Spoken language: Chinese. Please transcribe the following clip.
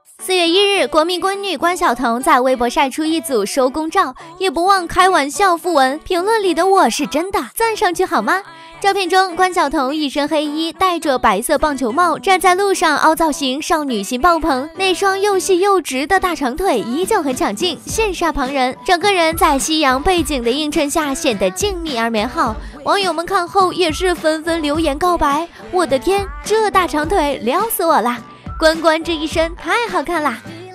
4月1日，国民闺女关晓彤在微博晒出一组收工照，也不忘开玩笑附文，评论里的我是真的，赞上去好吗？照片中，关晓彤一身黑衣，戴着白色棒球帽，站在路上凹造型，少女心爆棚。那双又细又直的大长腿依旧很抢镜，羡煞旁人。整个人在夕阳背景的映衬下显得静谧而美好。网友们看后也是纷纷留言告白：我的天，这大长腿撩死我啦！关关这一身太好看啦！